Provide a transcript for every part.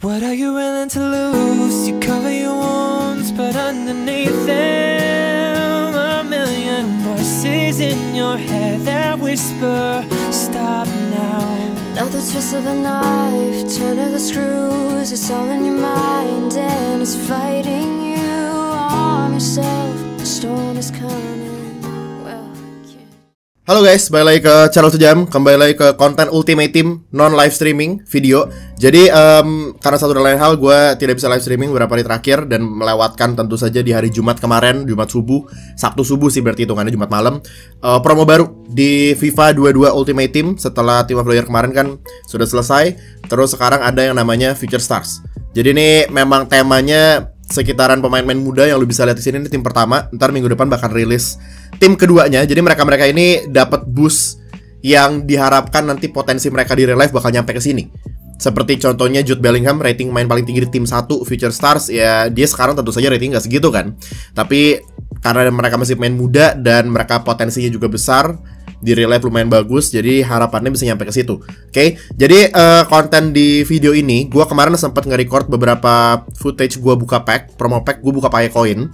What are you willing to lose? You cover your wounds, but underneath them a million voices in your head that whisper, stop now. Another twist of a knife, turn of the screws. It's all in your mind and it's fighting you. Arm yourself, the storm is coming. Halo guys, balik lagi ke channel Sejam. Kembali lagi ke konten Ultimate Team non live streaming video. Jadi karena satu dan lain hal, gue tidak bisa live streaming beberapa hari terakhir dan melewatkan tentu saja di hari Jumat kemarin, Jumat subuh, Sabtu subuh sih berarti hitungannya Jumat malam, promo baru di FIFA 22 Ultimate Team. Setelah Team of the Year kemarin kan sudah selesai, terus sekarang ada yang namanya Future Stars. Jadi ini memang temanya sekitaran pemain-pemain muda yang lu bisa lihat di sini. Ini tim pertama, ntar minggu depan bakal rilis tim keduanya. Jadi mereka-mereka ini dapat boost yang diharapkan nanti potensi mereka di real life bakal nyampe ke sini. Seperti contohnya Jude Bellingham, rating main paling tinggi di tim 1 Future Stars. Ya dia sekarang tentu saja rating nggak segitu kan, tapi karena mereka masih pemain muda dan mereka potensinya juga besar, di real life lumayan bagus, jadi harapannya bisa nyampe ke situ. Oke, jadi konten di video ini, gue kemarin sempat nge-record beberapa footage gue buka pack, promo pack, gue buka pakai koin.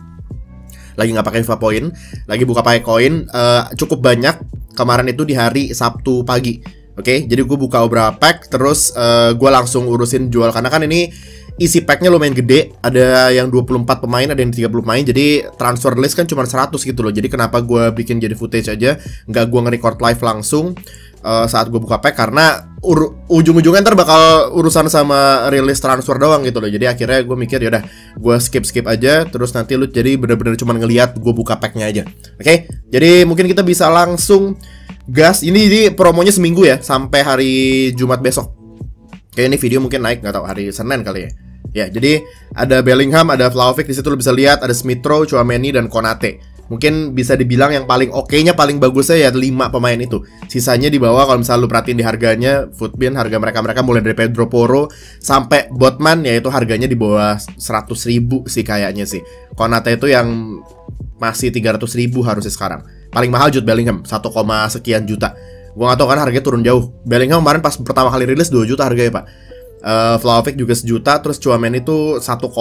Lagi nggak pakai FIFA Point, lagi buka pakai koin, cukup banyak. Kemarin itu di hari Sabtu pagi. Oke, jadi gue buka beberapa pack, terus gue langsung urusin jual, karena kan ini isi packnya lumayan gede, ada yang 24 pemain, ada yang 30 pemain, jadi transfer list kan cuma 100 gitu loh. Jadi kenapa gue bikin jadi footage aja, nggak gue nge-record live langsung saat gue buka pack, karena ujung-ujungnya ntar bakal urusan sama rilis transfer doang gitu loh. Jadi akhirnya gue mikir yaudah gue skip aja, terus nanti lu jadi bener-bener cuma ngelihat gue buka packnya aja. Oke, jadi mungkin kita bisa langsung gas. Ini promonya seminggu ya, sampai hari Jumat besok. Kayak ini video mungkin naik nggak tahu hari Senin kali ya. Ya, jadi ada Bellingham, ada Vlahovic, di situ lo bisa lihat ada Smith Rowe, Tchouaméni dan Konate. Mungkin bisa dibilang yang paling oke-nya, paling bagusnya ya 5 pemain itu. Sisanya di bawah. Kalau misalnya lu perhatiin di harganya, Footbin harga mereka mulai dari Pedro Porro sampai Botman, yaitu harganya di bawah 100.000 sih kayaknya sih. Konate itu yang masih 300.000 harusnya sekarang. Paling mahal Jude Bellingham 1, sekian juta. Gua gak tau kan harganya turun jauh. Bellingham kemarin pas pertama kali rilis 2 juta harganya, Pak. Vlahovic juga 1 juta, terus Tchouaméni itu 1,5,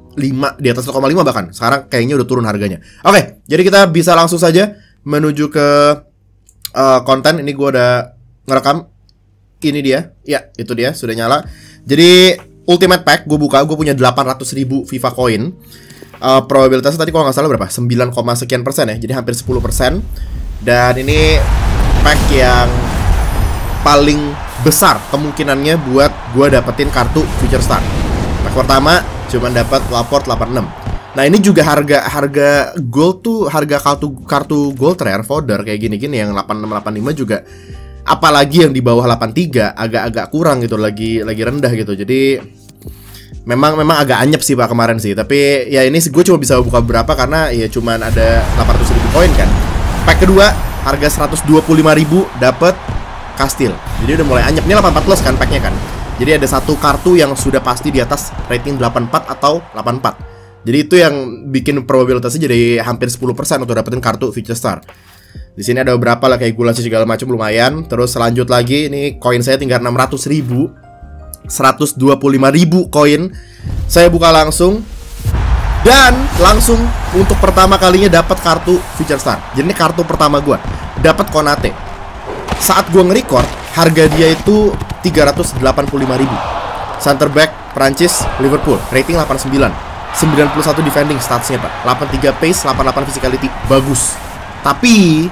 di atas 1,5 bahkan. Sekarang kayaknya udah turun harganya. Oke, jadi kita bisa langsung saja menuju ke konten. Ini gue udah ngerekam. Ini dia. Ya, itu dia, sudah nyala. Jadi Ultimate Pack gue buka, gue punya 800.000 FIFA Coin. Probabilitasnya tadi kalau nggak salah berapa? 9, sekian persen ya. Jadi hampir 10%. Dan ini pack yang paling besar kemungkinannya buat gue dapetin kartu Future Star. Pack pertama cuma dapat Laporte 86. Nah ini juga harga gold tuh, harga kartu gold rare fodder kayak gini-gini yang 8685 juga, apalagi yang di bawah 83 agak kurang gitu, lagi rendah gitu. Jadi memang agak anyep sih Pak kemarin sih. Tapi ya ini gue cuma bisa buka beberapa karena ya cuma ada 800.000 koin kan. Pack kedua harga 125.000 dapat Kastil. Jadi udah mulai anyep. Ini 84 plus kan packnya kan. Jadi ada satu kartu yang sudah pasti di atas rating 84 atau 84. Jadi itu yang bikin probabilitasnya jadi hampir 10% untuk dapetin kartu Future Star. Di sini ada beberapa lah kayak gula segala macam lumayan. Terus selanjut lagi ini koin saya tinggal 600.000. 125.000 koin. Saya buka langsung. Dan langsung untuk pertama kalinya dapat kartu Future Star. Jadi ini kartu pertama gue. Dapat Konate. Saat gue nge-record, harga dia itu 385.000. Center back Prancis, Liverpool, rating 89, 91 defending statsnya Pak, 83 pace, 88 physicality, bagus. Tapi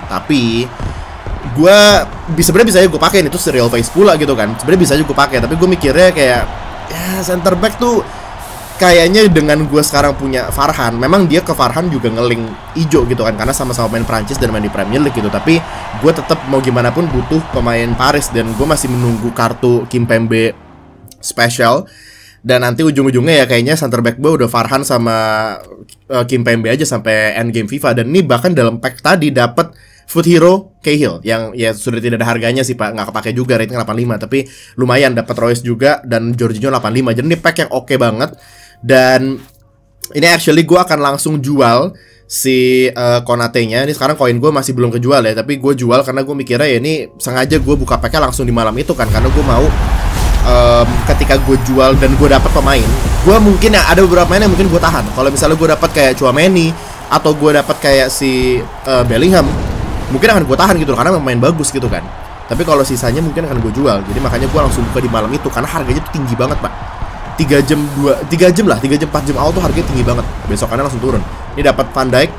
gue sebenarnya bisa aja gue pakai itu serial face pula gitu kan. Sebenarnya bisa aja gue pakai, tapi gue mikirnya kayak ya center back tuh kayaknya dengan gue sekarang punya Farhan, memang dia ke Farhan juga ngeling ijo gitu kan, karena sama-sama main Prancis dan main di Premier League gitu. Tapi gue tetap mau gimana pun butuh pemain Paris, dan gue masih menunggu kartu Kimpembe special. Dan nanti ujung-ujungnya ya kayaknya center back gue udah Farhan sama Kimpembe aja sampai end game FIFA. Dan ini bahkan dalam pack tadi dapat Foot Hero Cahill yang ya sudah tidak ada harganya sih Pak, nggak kepake juga, rating 85, tapi lumayan dapat Royce juga dan Jorginho 85. Jadi ini pack yang oke banget. Dan ini actually gue akan langsung jual si Konate-nya. Ini sekarang koin gue masih belum kejual ya, tapi gue jual karena gue mikirnya ya ini sengaja gue buka packnya langsung di malam itu kan, karena gue mau ketika gue jual dan gue dapat pemain, gue mungkin ada beberapa pemain yang mungkin gue tahan. Kalau misalnya gue dapat kayak Tchouaméni atau gue dapat kayak si Bellingham, mungkin akan gue tahan gitu karena memang main bagus gitu kan. Tapi kalau sisanya mungkin akan gue jual. Jadi makanya gue langsung buka di malam itu karena harganya tuh tinggi banget, Pak. 3 jam 4 jam awal tuh harganya tinggi banget. Besokannya langsung turun. Ini dapat Van Dijk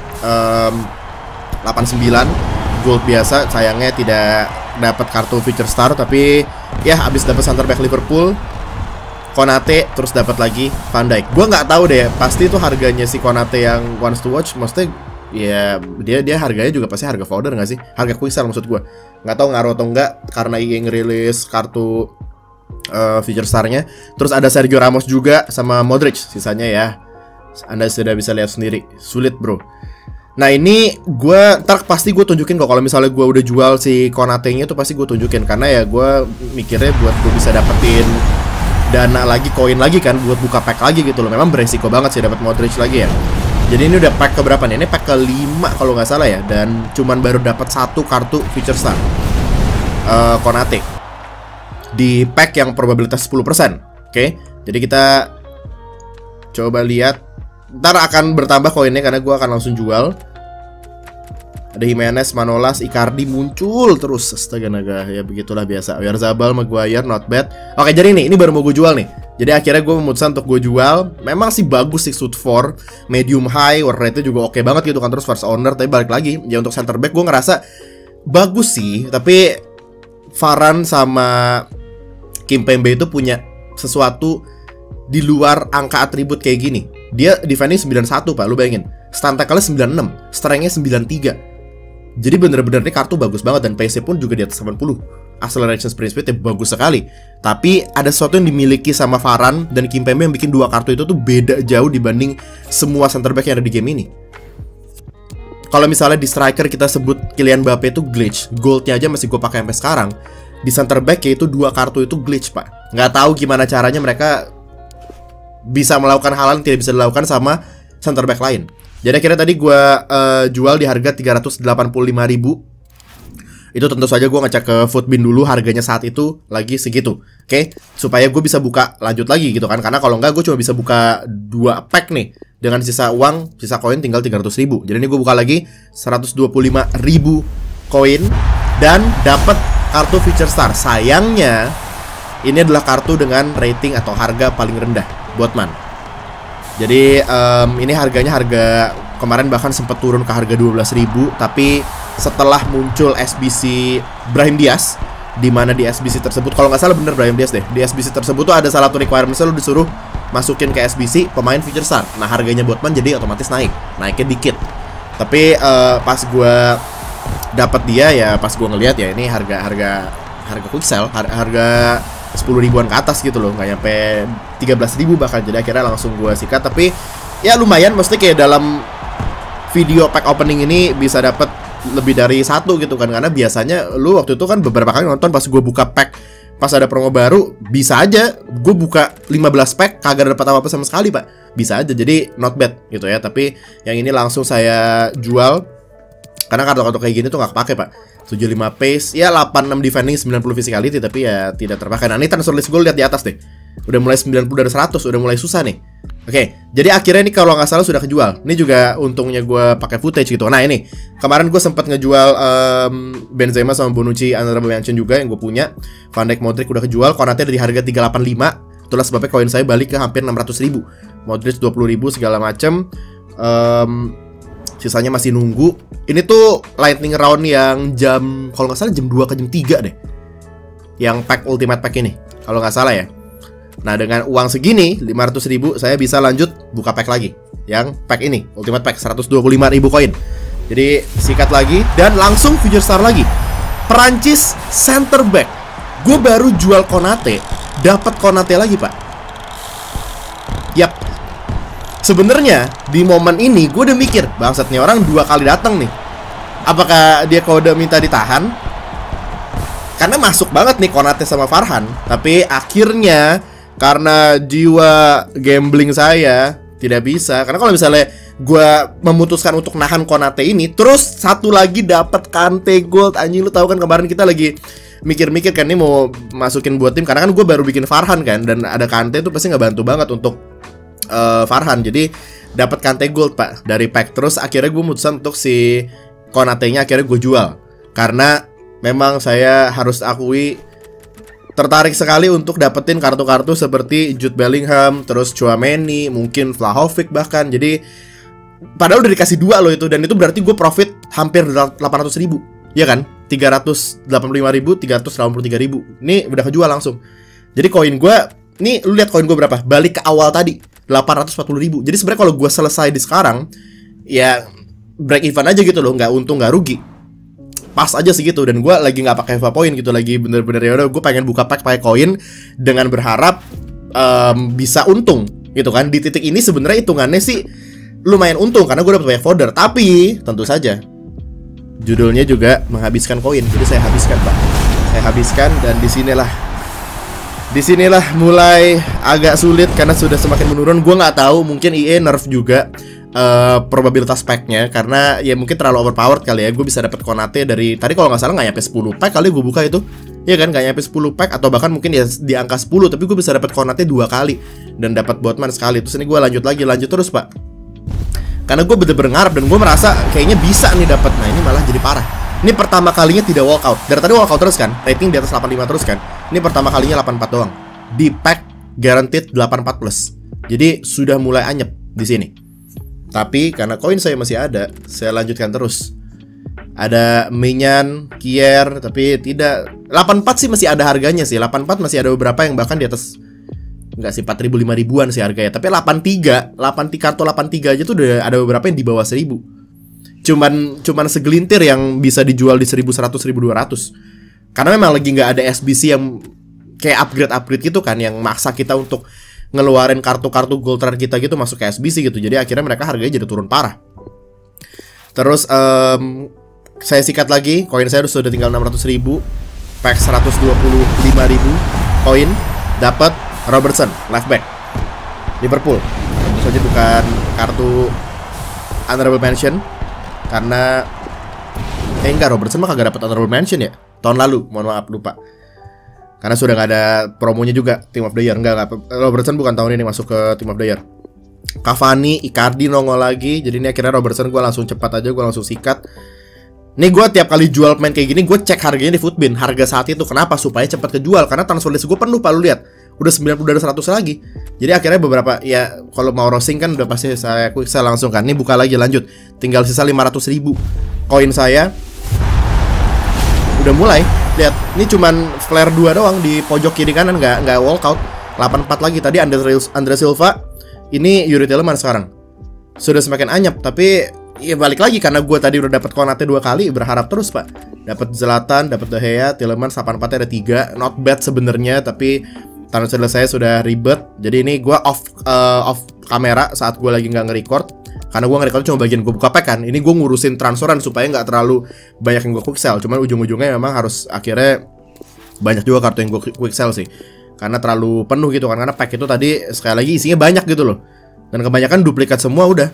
89 gold biasa, sayangnya tidak dapat kartu Future Star, tapi ya habis dapat center back Liverpool, Konate, terus dapat lagi Van Dijk. Gua nggak tahu deh, pasti itu harganya si Konate yang wants to watch, maksudnya ya dia harganya juga pasti harga founder nggak sih? Harga quicksell maksud gua. Nggak tahu ngaruh atau enggak karena EA ngerilis kartu Future Star-nya. Terus ada Sergio Ramos juga sama Modric, sisanya ya Anda sudah bisa lihat sendiri. Sulit, bro. Nah ini pasti gue tunjukin kok kalau misalnya gue udah jual si Konate-nya tuh pasti gue tunjukin, karena ya gue mikirnya buat gue bisa dapetin dana lagi, koin lagi kan, buat buka pack lagi gitu loh. Memang beresiko banget sih dapat Modric lagi ya. Jadi ini udah pack keberapa nih? Ini pack ke-5 kalau nggak salah ya, dan cuman baru dapat 1 kartu Future Star Konate di pack yang probabilitas 10%. Oke, jadi kita coba lihat. Ntar akan bertambah koinnya karena gue akan langsung jual. Ada Jimenez, Manolas, Icardi muncul terus. Astaga naga, ya begitulah biasa. Oyarzabal, Maguire, not bad. Oke, jadi ini baru mau gue jual nih. Jadi akhirnya gue memutuskan untuk gue jual. Memang sih bagus sih shoot 4, medium high, work rate-nya juga oke banget gitu kan. Terus first owner, tapi balik lagi ya untuk center back gue ngerasa bagus sih. Tapi Varane sama Kimpembe itu punya sesuatu di luar angka atribut kayak gini. Dia defending 91, Pak, lu bayangin. Stun tackle-nya 96, strength-nya 93. Jadi bener-bener ini kartu bagus banget, dan pace pun juga di atas 80. Acceleration sprint speed-nya bagus sekali. Tapi ada sesuatu yang dimiliki sama Varane dan Kimpembe yang bikin dua kartu itu tuh beda jauh dibanding semua center back yang ada di game ini. Kalau misalnya di striker kita sebut Kylian Mbappe itu glitch, goldnya aja masih gue pakai sampai sekarang. Di center back yaitu dua kartu itu glitch, Pak. Nggak tahu gimana caranya mereka bisa melakukan hal yang tidak bisa dilakukan sama center back lain. Jadi akhirnya tadi gue jual di harga 385.000. Itu tentu saja gue ngecek ke Footbin dulu, harganya saat itu lagi segitu. Oke, supaya gue bisa buka lanjut lagi gitu kan. Karena kalau enggak gue cuma bisa buka 2 pack nih. Dengan sisa uang, sisa koin tinggal 300.000. Jadi ini gue buka lagi 125.000 koin dan dapat kartu Future Star. Sayangnya ini adalah kartu dengan rating atau harga paling rendah, Botman. Jadi ini harga kemarin bahkan sempat turun ke harga 12.000, tapi setelah muncul SBC Brahim Diaz, di mana di SBC tersebut, kalau nggak salah bener Brahim Diaz deh, di SBC tersebut tuh ada salah satu requirement, lu disuruh masukin ke SBC pemain Future Star. Nah harganya Botman jadi otomatis naiknya dikit. Tapi pas gue dapat dia ya, pas gue ngelihat ya ini harga quick sell, harga 10 ribuan ke atas gitu loh, nggak nyampe 13.000 bahkan. Jadi akhirnya langsung gue sikat. Tapi ya lumayan, maksudnya kayak dalam video pack opening ini bisa dapat lebih dari 1 gitu kan. Karena biasanya lu waktu itu kan beberapa kali nonton pas gue buka pack pas ada promo baru, bisa aja gue buka 15 pack kagak dapat apa-apa sama sekali, Pak. Bisa aja, jadi not bad gitu ya. Tapi yang ini langsung saya jual karena kartu-kartu kayak gini tuh nggak kepake, Pak. 75 pace, ya 86 defending, 90 physicality, tapi ya tidak terpakai. Nah ini transfer list gue lihat di atas deh, udah mulai 90 dari 100, udah mulai susah nih. Oke, jadi akhirnya ini kalau nggak salah sudah kejual. Ini juga untungnya gue pakai footage gitu. Nah ini kemarin gue sempat ngejual Benzema sama Bonucci honorable mention juga yang gue punya. Van Dijk, Modric udah kejual. Konate dari harga 385. Itulah sebabnya koin saya balik ke hampir 600.000. Modric 20.000 segala macem. Sisanya masih nunggu. Ini tuh lightning round yang jam, kalau nggak salah jam 2 ke jam 3 deh, yang pack ultimate pack ini, kalau nggak salah ya. Nah dengan uang segini 500.000 saya bisa lanjut buka pack lagi, yang pack ini ultimate pack 125.000 koin. Jadi sikat lagi dan langsung Future Star lagi. Perancis center back. Gue baru jual Konate, dapat Konate lagi, Pak. Yap. Sebenarnya di momen ini gue udah mikir, bangsatnya orang 2 kali datang nih. Apakah dia kode minta ditahan? Karena masuk banget nih Konate sama Farhan. Tapi akhirnya karena jiwa gambling saya tidak bisa. Karena kalau misalnya gue memutuskan untuk nahan Konate ini, terus satu lagi dapat Kante gold. Anjing, lu tahu kan kemarin kita lagi mikir-mikir kan nih mau masukin buat tim, karena kan gue baru bikin Farhan kan, dan ada Kante itu pasti ngebantu banget untuk Farhan. Jadi dapat Kante Gold pak dari pack. Terus akhirnya gue mutusin untuk si Konate-nya akhirnya gue jual, karena memang saya harus akui tertarik sekali untuk dapetin kartu-kartu seperti Jude Bellingham, terus Tchouaméni, mungkin Vlahovic bahkan. Jadi padahal udah dikasih 2 loh itu, dan itu berarti gue profit hampir 800.000. Iya kan? 385.000, 383.000. Ini udah kejual langsung. Jadi koin gue, nih lu lihat koin gue berapa? Balik ke awal tadi, 840.000. Jadi sebenarnya kalau gue selesai di sekarang, ya break even aja gitu loh, nggak untung nggak rugi. Pas aja segitu, dan gue lagi nggak pakai EVA Point gitu, lagi bener-bener ya udah gue pengen buka pack pakai koin dengan berharap bisa untung gitu kan. Di titik ini sebenarnya hitungannya sih lumayan untung karena gue dapet banyak folder, tapi tentu saja judulnya juga menghabiskan koin, jadi saya habiskan pak, saya habiskan. Dan disinilah mulai agak sulit karena sudah semakin menurun. Gue nggak tahu, mungkin EA nerf juga probabilitas packnya, karena ya mungkin terlalu overpowered kali ya. Gue bisa dapat Konate dari tadi kalau nggak salah nggak nyampe 10 pack kali gue buka itu, ya kan, nggak nyampe 10 pack atau bahkan mungkin ya di angka 10, tapi gue bisa dapat Konate 2 kali dan dapat Botman sekali. Terus ini gue lanjut terus pak, karena gue bener-bener ngarep dan gue merasa kayaknya bisa nih dapat. Nah ini malah jadi parah. Ini pertama kalinya tidak walkout. Dari tadi walkout terus kan, rating di atas 85 terus kan. Ini pertama kalinya 84 doang. Di pack guaranteed 84 plus. Jadi sudah mulai anyep di sini. Tapi karena koin saya masih ada, saya lanjutkan terus. Ada Minyan, Kier, tapi tidak. 84 sih masih ada harganya sih. 84 masih ada beberapa yang bahkan di atas, enggak sih, 4.000, 5.000-an sih harganya. Tapi 83 kartu 83 aja tuh udah ada beberapa yang di bawah 1.000. Cuman segelintir yang bisa dijual di 1.100, 1.200. Karena memang lagi nggak ada SBC yang kayak upgrade gitu kan, yang maksa kita untuk ngeluarin kartu-kartu gold rare kita gitu masuk ke SBC gitu. Jadi akhirnya mereka harganya jadi turun parah. Terus saya sikat lagi, koin saya sudah tinggal 600.000, pack 125.000 koin, dapat Robertson, left back Liverpool. Tentu saja bukan kartu honorable mention, karena enggak, Robertson mah kagak dapat honorable mention ya tahun lalu, mohon maaf lupa. Karena sudah nggak ada promonya juga Team of the Year. Enggak, Robertson bukan tahun ini masuk ke Team of the Year. Cavani, Icardi nongol lagi. Jadi ini akhirnya Robertson gue langsung cepat aja, gue langsung sikat. Nih gue tiap kali jual pemain kayak gini, gue cek harganya di Footbin, harga saat itu. Kenapa? Supaya cepat kejual. Karena transfer list gue penuh pak, lu lihat. Udah 90 dari 100 lagi. Jadi akhirnya beberapa, ya kalau mau roasting kan udah pasti saya langsung kan. Ini buka lagi, lanjut. Tinggal sisa 500.000 koin saya. Udah mulai. Lihat, ini cuman flare 2 doang di pojok kiri kanan, nggak walkout. 84 lagi. Tadi Andre Silva, ini Yuri Tielemans sekarang. Sudah semakin anyap, tapi ya balik lagi karena gue tadi udah dapat Konate 2 kali, berharap terus pak. Dapat Zlatan, dapat De Gea, Tielemans 84 ada 3. Not bad sebenarnya, tapi transfer saya sudah ribet. Jadi ini gue off kamera saat gue lagi nggak nge-record, karena gue nge-record cuma bagian gue buka pack kan. Ini gue ngurusin transferan supaya nggak terlalu banyak yang gue quick sell. Cuman ujung-ujungnya memang harus akhirnya banyak juga kartu yang gue quick sell sih, karena terlalu penuh gitu kan. Karena pack itu tadi sekali lagi isinya banyak gitu loh, dan kebanyakan duplikat semua udah.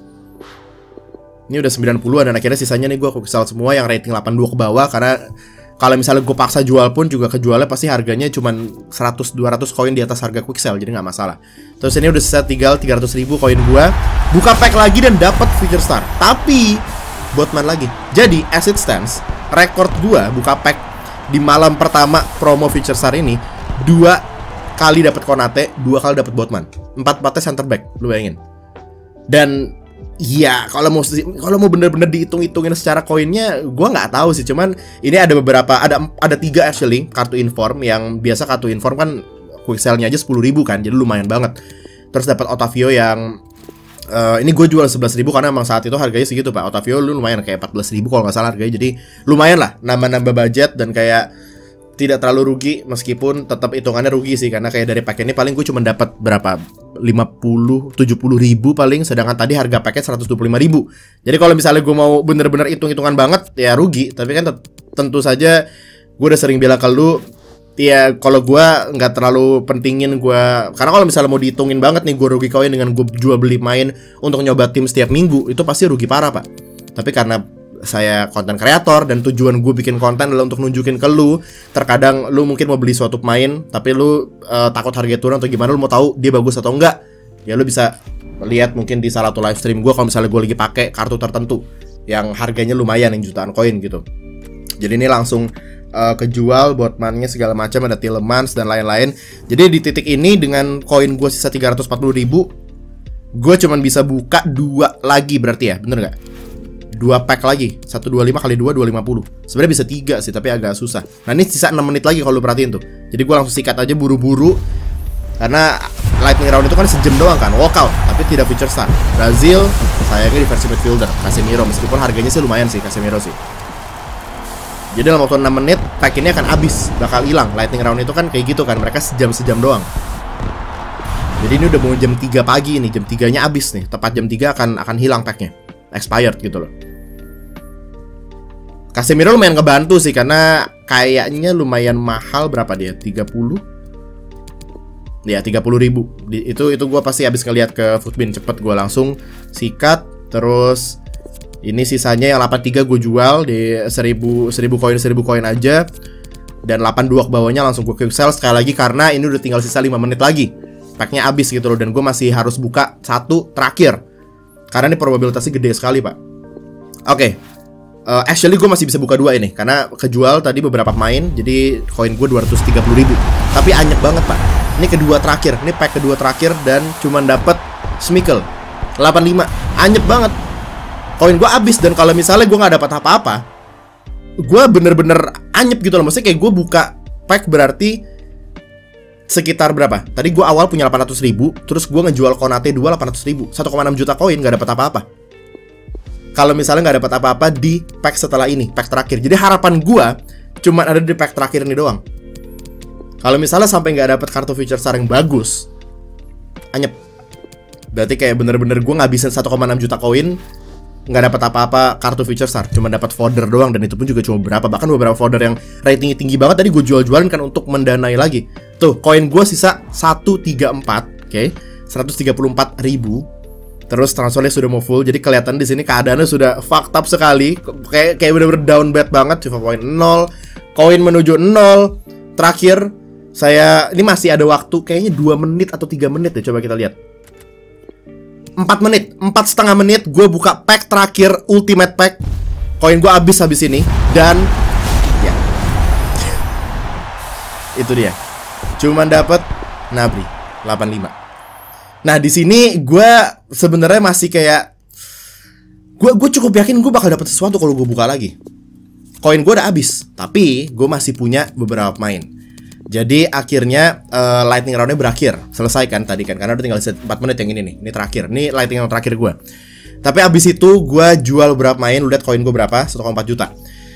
Ini udah 90-an dan akhirnya sisanya nih gue quick sell semua yang rating 82 ke bawah. Karena kalau misalnya gue paksa jual pun juga kejualnya pasti harganya cuman 100-200 koin di atas harga quick sell, jadi nggak masalah. Terus ini udah sisa tinggal 300.000 koin gue. Buka pack lagi dan dapat Future Star, tapi Botman lagi. Jadi as it stands, record gue buka pack di malam pertama promo Future Star ini 2 kali dapat Konate, 2 kali dapat Botman, 4-4nya center back, lu bayangin. Dan iya, kalau mau bener-bener dihitung-hitungin secara koinnya, gua nggak tahu sih. Cuman ini ada beberapa, ada 3 actually kartu inform. Yang biasa kartu inform kan quick sell-nya aja 10.000 kan, jadi lumayan banget. Terus dapat Otavio yang ini gue jual 11.000 karena emang saat itu harganya segitu pak. Otavio lu lumayan kayak 14.000 kalau nggak salah harganya. Jadi lumayan lah, nambah-nambah budget dan kayak tidak terlalu rugi, meskipun tetap hitungannya rugi sih, karena kayak dari paket ini paling gue cuma dapat berapa, 50-70 ribu paling, sedangkan tadi harga paket 125 ribu. Jadi kalau misalnya gue mau bener-bener hitung-hitungan banget ya rugi. Tapi kan tentu saja gue udah sering bilang ke lu, ya kalau gue nggak terlalu pentingin gue, karena kalau misalnya mau dihitungin banget nih gue rugi koin dengan gue jual beli main untuk nyoba tim setiap minggu, itu pasti rugi parah pak. Tapi karena saya konten kreator dan tujuan gue bikin konten adalah untuk nunjukin ke lu. Terkadang lu mungkin mau beli suatu pemain tapi lu takut harga turun atau gimana, lu mau tahu dia bagus atau enggak. Ya lu bisa lihat mungkin di salah satu live stream gue kalau misalnya gue lagi pakai kartu tertentu yang harganya lumayan, yang jutaan koin gitu. Jadi ini langsung kejual, botmannya segala macam, ada Tielemans dan lain-lain. Jadi di titik ini dengan koin gue sisa 340.000, gue cuman bisa buka 2 lagi berarti ya, bener nggak? 2 pack lagi, 125 kali 2, 250. Sebenarnya bisa 3 sih, tapi agak susah. Nah ini sisa 6 menit lagi kalau lu perhatiin tuh. Jadi gue langsung sikat aja buru-buru, karena lightning round itu kan sejam doang kan, walkout, tapi tidak feature star. Brazil, sayangnya di versi midfielder, Casemiro, meskipun harganya sih lumayan sih Casemiro sih. Jadi dalam waktu 6 menit, pack ini akan habis, bakal hilang. Lightning round itu kan kayak gitu kan, mereka sejam doang. Jadi ini udah mau jam 3 pagi nih, jam 3-nya habis nih. Tepat jam 3 akan hilang packnya, expired gitu loh. Casemiro lumayan ngebantu sih, karena kayaknya lumayan mahal. Berapa dia? 30? Ya 30.000. Itu gue pasti habis ngeliat ke Footbin. Cepet gue langsung sikat. Terus ini sisanya yang 83 gue jual di 1000 koin aja. Dan 82 ke bawahnya langsung gue quick sell sekali lagi, karena ini udah tinggal sisa 5 menit lagi. Packnya habis gitu loh, dan gue masih harus buka 1 terakhir karena ini probabilitasnya gede sekali pak. Oke. Actually gue masih bisa buka 2 ini karena kejual tadi beberapa main, jadi koin gue 230.000. Tapi anyep banget pak. Ini kedua terakhir, ini pack kedua terakhir dan cuman dapet Schmeichel 85. Anyep banget. Koin gue habis, dan kalau misalnya gue nggak dapat apa-apa, gue bener-bener anyep gitu loh. Maksudnya kayak gue buka pack berarti sekitar berapa? Tadi gue awal punya 800.000, terus gue ngejual Konate 2 800.000, 1,6 juta koin, nggak dapat apa-apa. Kalau misalnya nggak dapat apa-apa di pack setelah ini, pack terakhir. Jadi harapan gue cuma ada di pack terakhir ini doang. Kalau misalnya sampai nggak dapat kartu feature star yang bagus, anyep. Berarti kayak bener-bener gue ngabisin 1,6 juta koin, nggak dapat apa-apa kartu feature star, cuma dapat fodder doang, dan itu pun juga cuma berapa. Bahkan beberapa fodder yang ratingnya tinggi banget tadi gue jual-jualin kan untuk mendanai lagi. Tuh, koin gue sisa 134, oke, 134.000. Terus transfernya sudah mau full, jadi kelihatan di sini keadaannya sudah fucked up sekali. Kayak bener-bener down bad banget. FIFA poin 0, koin menuju 0. Terakhir saya ini masih ada waktu, kayaknya 2 menit atau 3 menit ya, coba kita lihat. 4 menit, 4,5 menit gue buka pack terakhir, ultimate pack. Koin gue habis ini, dan ya itu dia, cuman dapat Nabri 85. Nah di sini gue sebenarnya masih kayak gue cukup yakin gue bakal dapat sesuatu kalau gue buka lagi. Koin gue udah habis, tapi gue masih punya beberapa pemain. Jadi akhirnya lightning roundnya berakhir, selesai kan tadi kan, karena udah tinggal 4 menit yang ini nih, ini terakhir, ini lightning round terakhir gue. Tapi abis itu gue jual beberapa main, lu lihat koin gue berapa, 1,4 juta.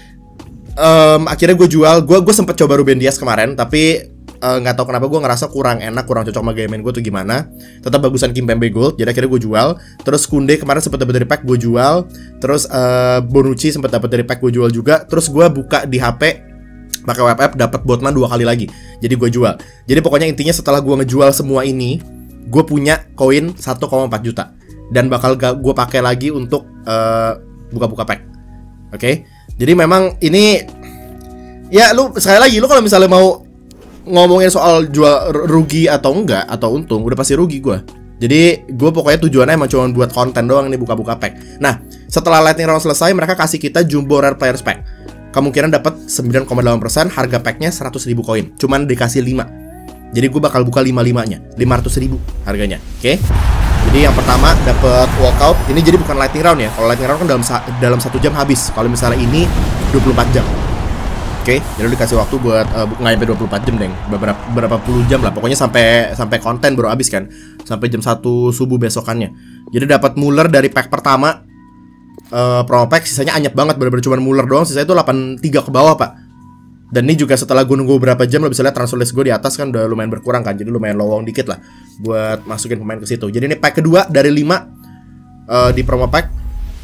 Akhirnya gue jual, gue sempet coba Ruben Dias kemarin, tapi nggak tahu kenapa gue ngerasa kurang enak, kurang cocok sama gaya main gue tuh gimana. Tetap bagusan Kimpembe Gold, jadi akhirnya gue jual. Terus Kunde kemarin sempet dapat dari pack, gue jual. Terus Bonucci sempet dapat dari pack, gue jual juga. Terus gue buka di HP pakai web app, dapat Botman 2 kali lagi, jadi gue jual. Jadi pokoknya intinya setelah gue ngejual semua ini, gue punya koin 1,4 juta dan bakal gue pakai lagi untuk buka-buka pack. Oke? Jadi memang ini ya, lu sekali lagi, lu kalau misalnya mau ngomongin soal jual rugi atau enggak atau untung, udah pasti rugi gue. Jadi gue pokoknya tujuannya emang cuma buat konten doang nih, buka-buka pack. Nah setelah lightning round selesai, mereka kasih kita jumbo rare players pack. Kemungkinan dapat 9,8%, harga packnya 100.000 koin, cuman dikasih 5. Jadi gue bakal buka 5-5-nya, 500.000 harganya. Oke? Jadi yang pertama dapat walkout. Ini jadi bukan lightning round ya. Kalau lightning round kan dalam 1 jam habis. Kalau misalnya ini 24 jam. Oke, jadi lu dikasih waktu buat nggak sampai 24 jam, deng. Berapa puluh jam lah. Pokoknya sampai konten baru habis kan. Sampai jam 1 subuh besokannya. Jadi dapat Muller dari pack pertama, promo pack, sisanya anyep banget, bener-bener cuma Muller doang. Sisanya itu 83 ke bawah, Pak. Dan ini juga setelah gue nunggu beberapa jam, lo bisa lihat transfer list gue di atas kan udah lumayan berkurang kan. Jadi lumayan lowong dikit lah buat masukin pemain ke situ. Jadi ini pack kedua dari 5 di promo pack.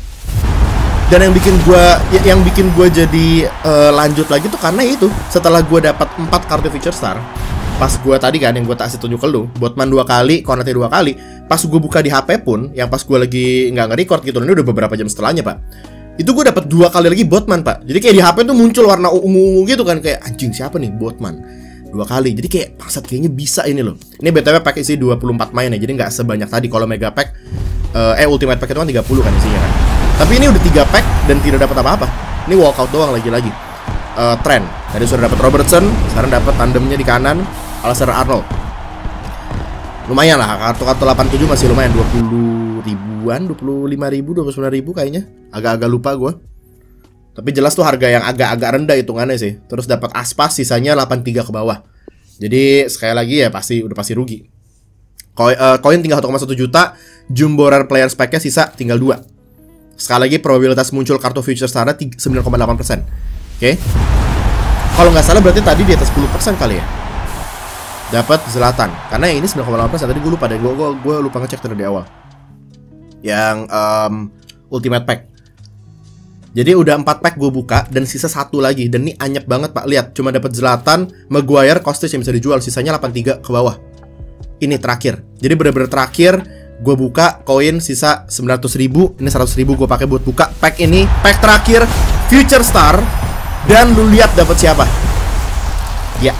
Dan yang bikin gue jadi lanjut lagi tuh karena itu, setelah gue dapat 4 kartu feature star, pas gue tadi kan yang gue kasih tunjuk ke lu, Botman 2 kali, Konate 2 kali, pas gue buka di HP pun, yang pas gue lagi nggak nge-record gitu, ini udah beberapa jam setelahnya, Pak. Itu gue dapat 2 kali lagi Botman, Pak. Jadi kayak di HP tuh muncul warna ungu gitu kan, kayak anjing siapa nih Botman. 2 kali. Jadi kayak bangsat kayaknya bisa ini loh. Ini BTW pack isi 24 main ya. Jadi nggak sebanyak tadi kalau mega pack ultimate pack itu kan 30 kan isinya kan. Tapi ini udah 3 pack dan tidak dapat apa-apa. Ini walkout doang lagi-lagi. Trend. Tadi sudah dapat Robertson, sekarang dapat tandemnya di kanan Alexander-Arnold. Lumayan lah, kartu-kartu 87 masih lumayan, 20 ribuan, 25 ribu, 29 ribu kayaknya. Agak-agak lupa gue. Tapi jelas tuh harga yang agak-agak rendah hitungannya sih. Terus dapat Aspas sisanya 83 ke bawah. Jadi sekali lagi ya udah pasti rugi. Koin tinggal 1,1 juta, Jumbo Rare Player Spec-nya sisa tinggal 2. Sekali lagi probabilitas muncul kartu Future Star 9,8%. Oke. Kalau nggak salah berarti tadi di atas 10% kali ya. Dapat Zlatan. Karena ini 9,8%, tadi gue lupa deh. Gue lupa ngecek dari awal. Yang Ultimate Pack. Jadi udah 4 pack gue buka dan sisa 1 lagi. Dan ini anyep banget, Pak. Lihat, cuma dapat Zlatan, Maguire, Kostic yang bisa dijual, sisanya 83 ke bawah. Ini terakhir. Jadi bener-bener terakhir gue buka koin sisa 900 ribu. Ini 100 ribu gue pakai buat buka pack ini. Pack terakhir Future Star. Dan lu lihat dapat siapa? Ya,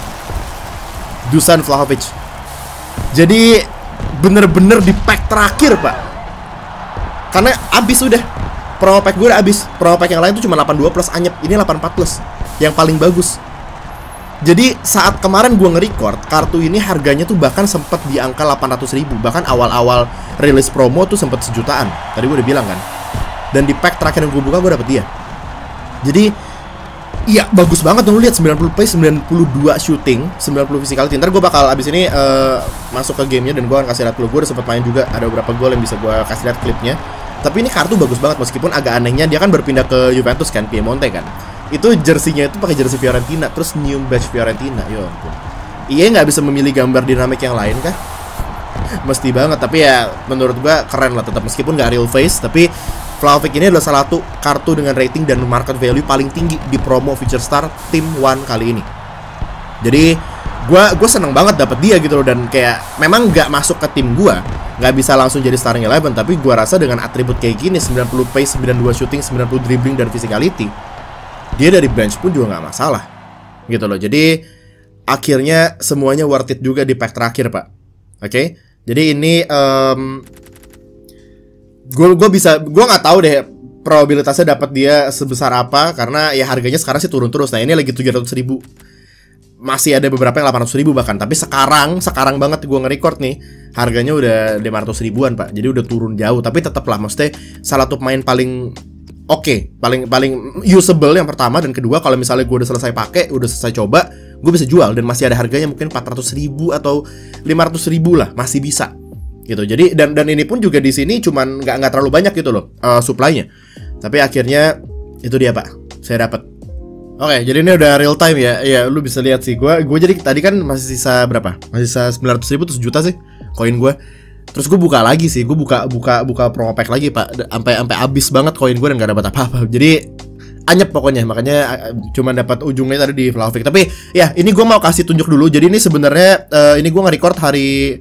Dusan Vlahovic. Jadi bener-bener di pack terakhir, Pak. Karena abis udah. Promo pack gue udah abis. Promo pack yang lain tuh cuma 82 plus anyep. Ini 84 plus. Yang paling bagus. Jadi saat kemarin gue nge-record, kartu ini harganya tuh bahkan sempat di angka 800 ribu. Bahkan awal-awal rilis promo tuh sempat sejutaan. Tadi gue udah bilang kan. Dan di pack terakhir yang gue buka gue dapet dia. Jadi iya, bagus banget tuh. Lu lihat 90 pace, 92 shooting, 90 physicality. Ntar gue bakal abis ini masuk ke gamenya dan gue akan kasih lihat dulu. Gue udah sempet main juga, ada beberapa gol yang bisa gue kasih lihat klipnya. Tapi ini kartu bagus banget, meskipun agak anehnya dia kan berpindah ke Juventus kan, Piemonte kan. Itu jersinya itu pakai jersey Fiorentina, terus new badge Fiorentina. Yo ampun. Iya nggak bisa memilih gambar dinamik yang lain kah? Mesti banget, tapi ya menurut gue keren lah tetap, meskipun nggak real face. Tapi Vlahovic ini adalah salah satu kartu dengan rating dan market value paling tinggi di promo Future Star Team 1 kali ini. Jadi gue seneng banget dapet dia gitu loh. Dan kayak memang nggak masuk ke tim gue, nggak bisa langsung jadi starting 11. Tapi gue rasa dengan atribut kayak gini, 90 pace, 92 shooting, 90 dribbling dan physicality, dia dari bench pun juga nggak masalah gitu loh. Jadi akhirnya semuanya worth it juga di pack terakhir, Pak. Oke. Jadi ini gue nggak tahu deh probabilitasnya dapat dia sebesar apa, karena ya harganya sekarang sih turun terus. Nah ini lagi 700 ribu, masih ada beberapa yang 800 ribu bahkan. Tapi sekarang banget gue nge-record nih, harganya udah 500 ribuan, Pak. Jadi udah turun jauh. Tapi tetap lah, maksudnya salah satu pemain paling oke, paling usable yang pertama. Dan kedua, kalau misalnya gue udah selesai pakai, udah selesai coba, gue bisa jual dan masih ada harganya mungkin 400 ribu atau 500 ribu lah, masih bisa gitu. Jadi dan ini pun juga di sini cuman nggak terlalu banyak gitu loh supply-nya. Tapi akhirnya itu dia, Pak, saya dapat. Oke, jadi ini udah real time ya. Ya, lu bisa lihat sih. Gue jadi tadi kan masih sisa berapa? Masih sisa 900 ribu tuh 1 juta sih koin gue. Terus gue buka lagi sih. Gue buka promo pack lagi, Pak. Sampai habis banget koin gue dan gak dapat apa-apa. Jadi anyep pokoknya. Makanya cuma dapat ujungnya tadi di Vlahovic. Tapi ya, ini gue mau kasih tunjuk dulu. Jadi ini sebenarnya ini gue nge-record hari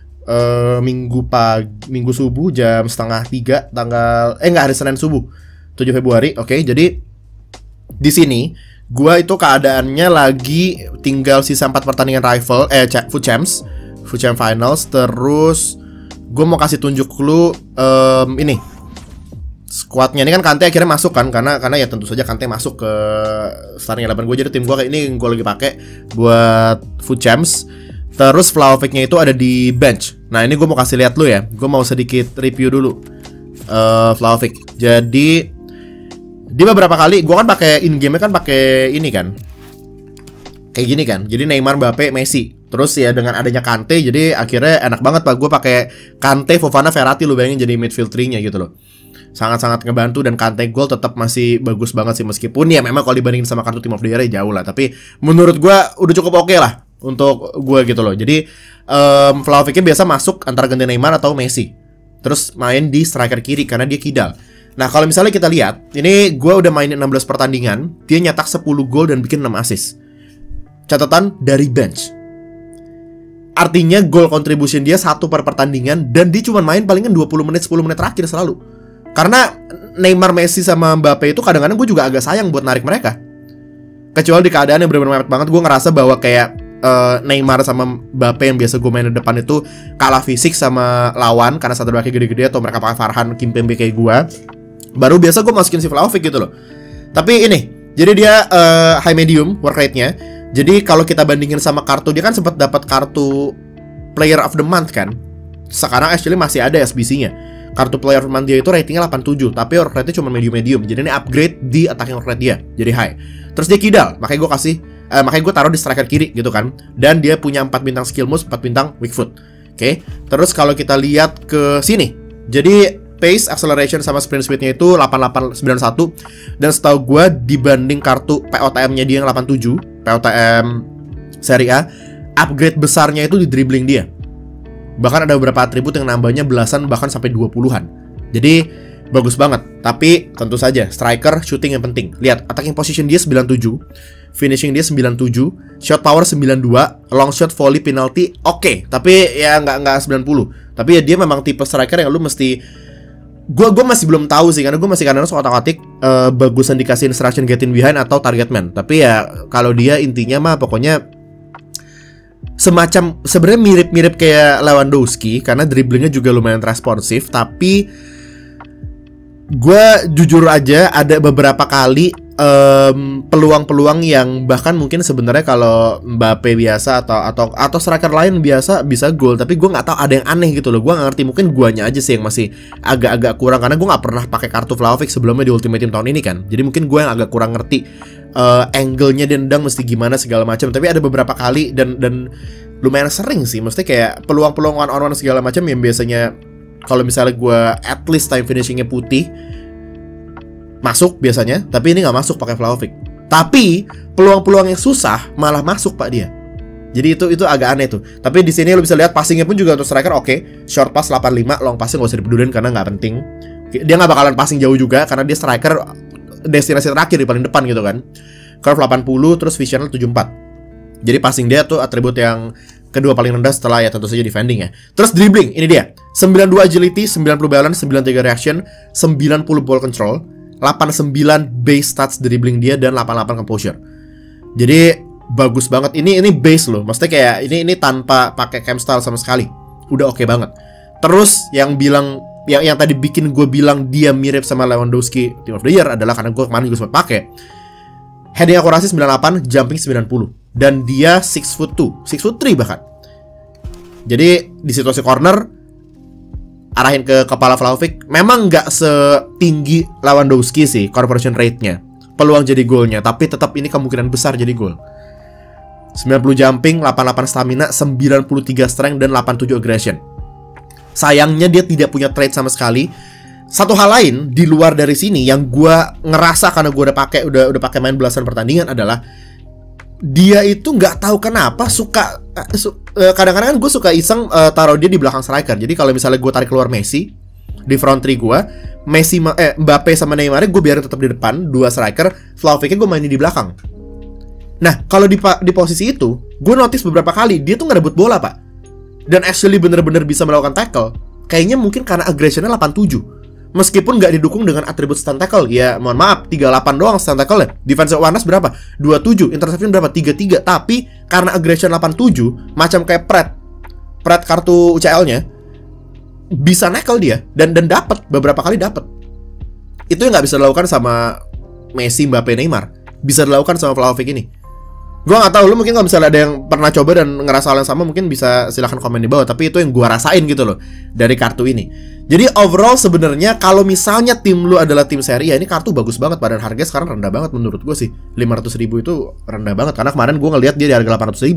Minggu subuh jam 2:30 tanggal hari Senin subuh 7 Februari. Oke, jadi di sini gua itu keadaannya lagi tinggal sisa 4 pertandingan rival Food Champs Finals. Terus gua mau kasih tunjuk lu ini squadnya. Ini kan Kante akhirnya masuk kan, karena ya tentu saja Kante masuk ke starting 11 gue. Jadi tim gua kayak ini gue lagi pakai buat Food Champs. Terus Vlahovicnya itu ada di bench. Nah ini gue mau kasih lihat lu ya. Gue mau sedikit review dulu Vlahovic. Jadi dia beberapa kali gue kan pakai in game kan pakai ini kan, kayak gini kan. Jadi Neymar, Mbappe, Messi. Terus ya dengan adanya Kante, jadi akhirnya enak banget, Pak. Gue pakai Kante, Fofana, Verratti, lu bayangin jadi midfield 3-nya gitu loh. Sangat-sangat ngebantu. Dan Kante gol tetap masih bagus banget sih, meskipun ya memang kalau dibandingin sama kartu Team of the Year jauh lah. Tapi menurut gue udah cukup oke lah untuk gue gitu loh. Jadi Vlahovicnya biasa masuk antara ganti Neymar atau Messi. Terus main di striker kiri karena dia kidal. Nah kalau misalnya kita lihat, ini gue udah mainin 16 pertandingan, dia nyetak 10 gol dan bikin 6 assist. Catatan dari bench. Artinya goal contribution dia 1 per pertandingan. Dan dia cuma main palingan 20 menit, 10 menit terakhir selalu. Karena Neymar, Messi sama Mbappe itu kadang-kadang gue juga agak sayang buat narik mereka. Kecuali di keadaan yang benar-benar mepet banget, gue ngerasa bahwa kayak Neymar sama Mbappe yang biasa gue main di depan itu kalah fisik sama lawan karena satu kaki gede-gede atau mereka pakai Farhan, Kimpembe kayak gue. Baru biasa gue masukin si Vlahovic gitu loh. Tapi ini, jadi dia high medium work rate-nya. Jadi kalau kita bandingin sama kartu, dia kan sempat dapat kartu Player of the Month kan. Sekarang actually masih ada SBC-nya. Kartu Player of the Month dia itu ratingnya 87, tapi work rate-nya cuma medium-medium. Jadi ini upgrade di attacking work rate dia, jadi high. Terus dia kidal, makanya gue taruh di striker kiri gitu kan. Dan dia punya 4 bintang skill moves, 4 bintang weak foot. Oke. Terus kalau kita lihat ke sini, jadi pace, acceleration sama sprint speed-nya itu 8891. Dan setahu gue dibanding kartu POTM-nya dia yang 87, POTM Serie A, upgrade besarnya itu di dribbling dia. Bahkan ada beberapa atribut yang nambahnya belasan bahkan sampai 20-an. Jadi bagus banget. Tapi tentu saja striker, shooting yang penting. Lihat, attacking position dia 97, finishing dia 97, shot power 92, long shot, volley, penalty oke. Tapi ya nggak 90. Tapi ya dia memang tipe striker yang lu mesti, gue masih belum tahu sih, karena gue masih kadang-kadang otak-atik bagusan dikasih instruction getting behind atau target man. Tapi ya kalau dia intinya mah pokoknya semacam sebenarnya mirip-mirip kayak Lewandowski karena dribblingnya juga lumayan responsif. Tapi gue jujur aja ada beberapa kali peluang-peluang yang bahkan mungkin sebenarnya kalau Mbappe biasa atau striker lain biasa bisa gol, tapi gue nggak tahu, ada yang aneh gitu loh. Gue nggak ngerti, mungkin guanya aja sih yang masih agak-agak kurang karena gue nggak pernah pakai kartu Vlahovic sebelumnya di Ultimate Team tahun ini kan. Jadi mungkin gue yang agak kurang ngerti angle-nya dia nendang mesti gimana segala macam. Tapi ada beberapa kali dan lumayan sering sih, mesti kayak peluang-peluang one-on-one segala macam yang biasanya kalau misalnya gue at least time finishingnya putih masuk biasanya, tapi ini nggak masuk pakai Vlahovic. Tapi peluang-peluang yang susah malah masuk pak dia. Jadi itu agak aneh tuh. Tapi di sini lo bisa lihat passingnya pun juga untuk striker oke. Short pass 85, long passing nggak usah dipedulin karena nggak penting. Dia nggak bakalan passing jauh juga karena dia striker destinasi terakhir di paling depan gitu kan. Curve 80, terus visional 74. Jadi passing dia tuh atribut yang kedua paling rendah setelah ya tentu saja defending ya. Terus dribbling, ini dia. 92 agility, 90 balance, 93 reaction, 90 ball control, 89 base stats dribbling dia, dan 88 composure. Jadi bagus banget. Ini base loh. Maksudnya kayak ini tanpa pakai cam style sama sekali. Udah oke banget. Terus yang bilang yang tadi bikin gue bilang dia mirip sama Lewandowski Team of the Year adalah karena gue kemarin juga sempat pakai. Heading akurasi 98, jumping 90. Dan dia 6'2", 6'3" bahkan. Jadi di situasi corner arahin ke kepala Vlahovic, memang nggak setinggi Lewandowski sih conversion rate-nya, peluang jadi golnya, tapi tetap ini kemungkinan besar jadi gol. 90 jumping, 88 stamina, 93 strength, dan 87 aggression. Sayangnya dia tidak punya trade sama sekali. Satu hal lain di luar dari sini yang gue ngerasa karena gue udah pakai main belasan pertandingan adalah dia itu nggak tahu kenapa suka kadang-kadang kan gue suka iseng taruh dia di belakang striker. Jadi kalau misalnya gue tarik keluar Messi di front three gue, Mbappe sama Neymar gue biarin tetap di depan, dua striker, Vlahovicnya gue mainin di belakang. Nah kalau di posisi itu gue notice beberapa kali dia tuh ngerebut bola pak, dan actually bener-bener bisa melakukan tackle. Kayaknya mungkin karena aggressionnya 87. Meskipun nggak didukung dengan atribut stand tackle, ya mohon maaf 38 doang stand tackle ya. Defensive awareness berapa? 27, interception berapa? 33. Tapi karena aggression 87, macam kayak Pret kartu UCL-nya, bisa tackle dia dan dapat beberapa kali dapat. Itu yang nggak bisa dilakukan sama Messi, Mbappe, Neymar. Bisa dilakukan sama Vlahovic ini. Gua nggak tahu, lu mungkin kalau misalnya ada yang pernah coba dan ngerasa hal yang sama, mungkin bisa silahkan komen di bawah. Tapi itu yang gua rasain gitu loh dari kartu ini. Jadi overall sebenarnya kalau misalnya tim lu adalah tim Serie A, ini kartu bagus banget. Padahal harga sekarang rendah banget menurut gue sih. 500.000 itu rendah banget karena kemarin gue ngeliat dia di harga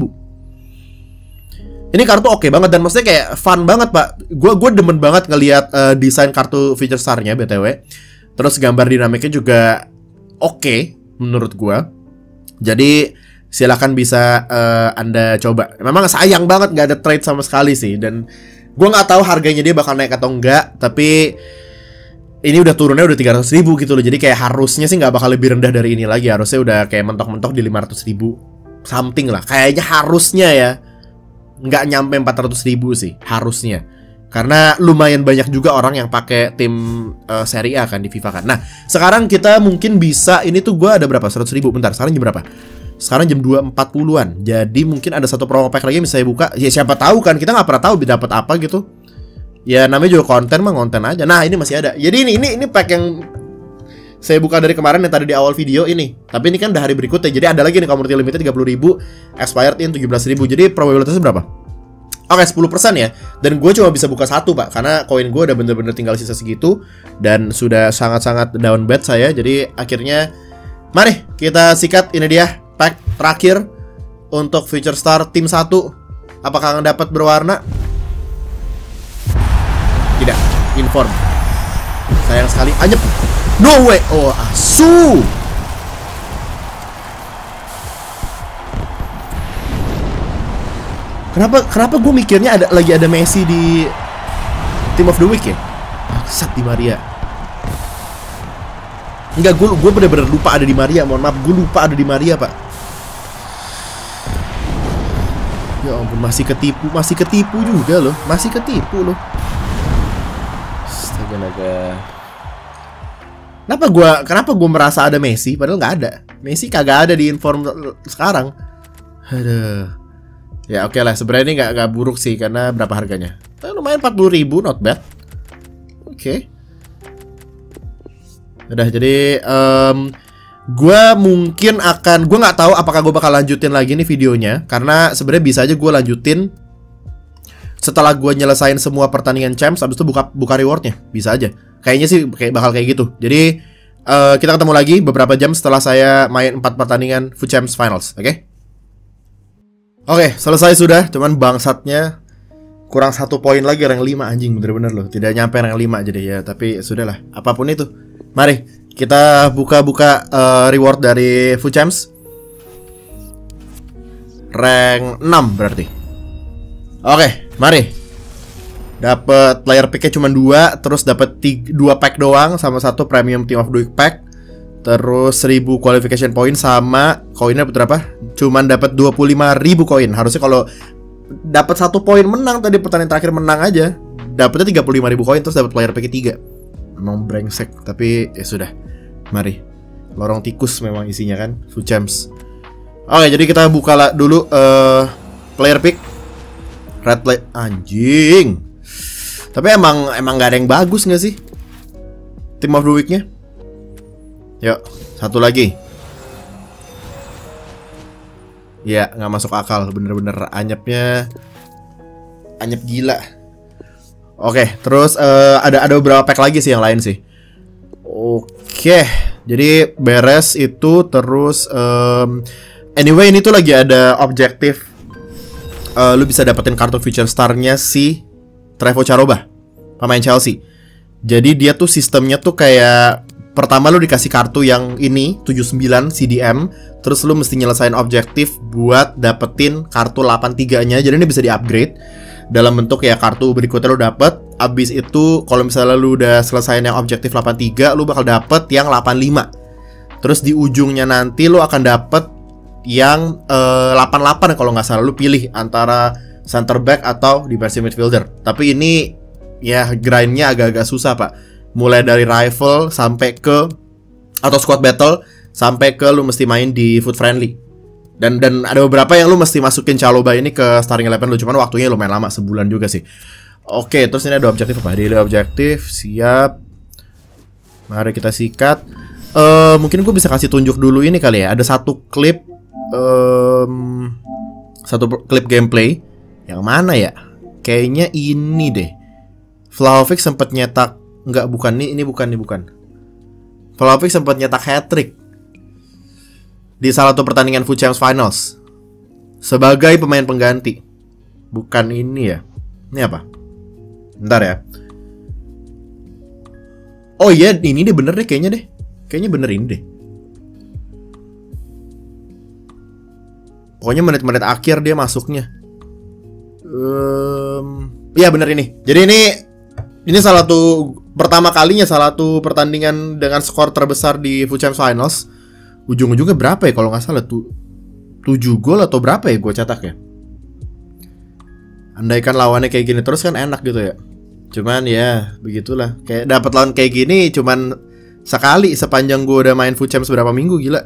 800.000. Ini kartu oke banget dan maksudnya kayak fun banget pak. Gue demen banget ngeliat desain kartu feature star-nya BTW. Terus gambar dinamiknya juga oke menurut gue. Jadi silakan bisa Anda coba. Memang sayang banget nggak ada trade sama sekali sih. Dan gue nggak tahu harganya dia bakal naik atau enggak. Tapi ini udah turunnya udah 300.000 gitu loh. Jadi kayak harusnya sih nggak bakal lebih rendah dari ini lagi. Harusnya udah kayak mentok-mentok di 500.000 something lah. Kayaknya harusnya ya nggak nyampe 400.000 sih harusnya. Karena lumayan banyak juga orang yang pakai tim Serie A kan di FIFA kan. Nah, sekarang kita mungkin bisa, ini tuh gue ada berapa? 100.000. Bentar, sekarang jam berapa? Sekarang jam 2.40-an. Jadi mungkin ada satu promo pack lagi yang bisa saya buka. Ya siapa tahu kan, kita nggak pernah tahu dapat apa gitu. Ya namanya juga konten mah konten aja. Nah, ini masih ada. Jadi ini pack yang saya buka dari kemarin yang tadi di awal video ini. Tapi ini kan udah hari berikutnya. Jadi ada lagi nih community limited 30.000, expired in 17.000. Jadi probabilitasnya berapa? Oke, 10% ya. Dan gue cuma bisa buka satu, Pak, karena koin gue udah bener-bener tinggal sisa segitu. Dan sudah sangat-sangat down bad saya. Jadi akhirnya mari kita sikat. Ini dia pack terakhir untuk Future Star tim 1. Apakah akan dapat berwarna? Tidak, inform. Sayang sekali, anyep. No way. Oh, asu. Kenapa gue mikirnya lagi ada Messi di Team of the Week ya? Maksat di Maria. Enggak, gue bener-bener lupa ada di Maria. Mohon maaf, gue lupa ada di Maria, Pak. Ya ampun, masih ketipu juga loh. Masih ketipu loh. Astaga. Kenapa gue merasa ada Messi padahal nggak ada. Messi kagak ada di inform sekarang. Aduh. Ya oke lah, sebenarnya ini nggak buruk sih karena berapa harganya? Lumayan 40.000, not bad. Oke. Udah, jadi gue mungkin akan, gue nggak tahu apakah gue bakal lanjutin lagi nih videonya, karena sebenarnya bisa aja gue lanjutin setelah gue nyelesain semua pertandingan champs, abis itu buka rewardnya, bisa aja. Kayaknya sih bakal kayak gitu. Jadi kita ketemu lagi beberapa jam setelah saya main 4 pertandingan FUT Champs Finals, oke? Oke, selesai sudah. Cuman bangsatnya kurang 1 poin lagi, rank 5 anjing, bener-bener loh. Tidak nyampe rank 5 jadi ya, tapi sudahlah, apapun itu. Mari kita buka reward dari FUT Champs. Rank 6 berarti. Oke, mari. Dapat player picknya cuma 2, terus dapat 2 pack doang sama 1 premium Team of the Week pack. Terus 1000 qualification point sama koinnya berapa? Cuman dapat 25.000 koin. Harusnya kalau dapat 1 poin menang tadi pertandingan terakhir menang aja, dapatnya 35.000 koin terus dapat player pick 3. Memang brengsek, tapi ya sudah. Mari. Lorong tikus memang isinya kan, FUT Champs. Oke, jadi kita buka dulu player pick. Red play anjing. Tapi emang gak ada yang bagus gak sih Team of the Week-nya? Yuk, satu lagi. Ya, nggak masuk akal. Bener-bener anyepnya anyep gila. Oke, terus ada beberapa pack lagi sih yang lain sih. Oke, jadi beres itu. Terus anyway, ini tuh lagi ada objektif. Lu bisa dapetin kartu Future Star-nya si Trevoh Chalobah, pemain Chelsea. Jadi dia tuh sistemnya tuh kayak, pertama lu dikasih kartu yang ini 79 CDM, terus lu mesti nyelesain objektif buat dapetin kartu 83-nya. Jadi ini bisa di-upgrade dalam bentuk ya kartu berikutnya lu dapet. Abis itu kalau misalnya lu udah selesaiin yang objektif 83, lu bakal dapet yang 85. Terus di ujungnya nanti lu akan dapet yang 88 kalau nggak salah. Lu pilih antara center back atau defensive midfielder. Tapi ini ya grindnya agak-agak susah, Pak. Mulai dari rival sampai ke atau squad battle sampai ke lu mesti main di foot friendly. Dan ada beberapa yang lu mesti masukin Chalobah ini ke starting 11 lu, cuman waktunya lumayan lama, sebulan juga sih. Oke, terus ini ada objektif apa? Daily objektif, siap. Mari kita sikat. Mungkin gue bisa kasih tunjuk dulu ini kali ya. Ada satu klip gameplay. Yang mana ya? Kayaknya ini deh. Vlahovic sempat nyetak. Enggak, bukan ini bukan. Vlahovic sempat nyetak hat-trick di salah satu pertandingan FUT Champs Finals sebagai pemain pengganti. Bukan ini ya. Ini apa? Bentar ya. Oh iya, ini deh bener deh kayaknya deh. Kayaknya bener ini deh. Pokoknya menit-menit akhir dia masuknya. Iya bener ini. Jadi ini salah satu pertama kalinya salah satu pertandingan dengan skor terbesar di FUT Champs Finals. Ujung-ujungnya berapa ya kalau nggak salah tuh 7 gol atau berapa ya gue cetak ya. Andaikan lawannya kayak gini terus kan enak gitu ya. Cuman ya begitulah. Kayak dapat lawan kayak gini cuman sekali sepanjang gue udah main Food Champs berapa minggu, gila.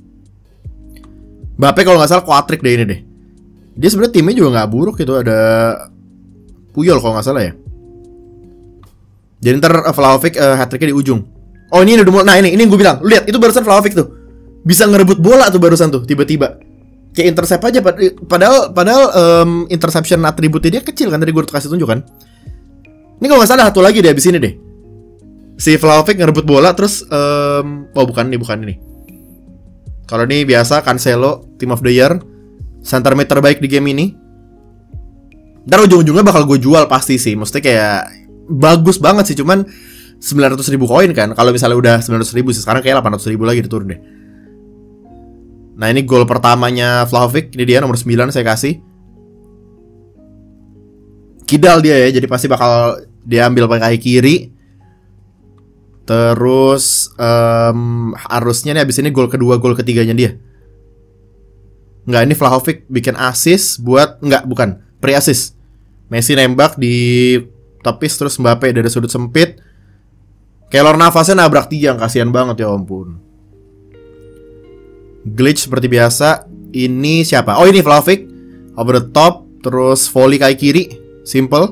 Mbappe kalau nggak salah quadrick deh ini deh. Dia sebenarnya timnya juga nggak buruk gitu, ada Puyol kalau nggak salah ya. Jadi ntar Vlahovic hat-tricknya di ujung. Oh ini udah mulai. Nah ini gue bilang, lu lihat itu barusan Vlahovic tuh bisa ngerebut bola tuh barusan tuh tiba-tiba. Kayak intercept aja, padahal interception atributnya dia kecil kan, tadi gue kasih tunjuk kan. Ini kalau nggak salah satu lagi deh abis ini deh. Si Vlahovic ngerebut bola terus oh bukan ini. Kalau ini biasa Cancelo Team of the Year, center mid terbaik di game ini. Ntar ujung-ujungnya bakal gue jual pasti sih. Maksudnya kayak bagus banget sih, cuman 900.000 koin kan. Kalau misalnya udah 900.000 sih, sekarang kayak 800.000 lagi diturun deh. Nah ini gol pertamanya Vlahovic, ini dia nomor 9 saya kasih. Kidal dia ya, jadi pasti bakal dia ambil pakai kaki kiri. Terus harusnya nih abis ini gol kedua, gol ketiganya dia. Enggak, ini Vlahovic bikin assist buat, bukan, pre-assist. Messi nembak di tepis, terus Mbappe dari sudut sempit. Keylor Navasnya nabrak tiang, kasihan banget ya ampun. Glitch seperti biasa. Ini siapa? Oh ini Vlahovic, over the top, terus volley kaki kiri, simple.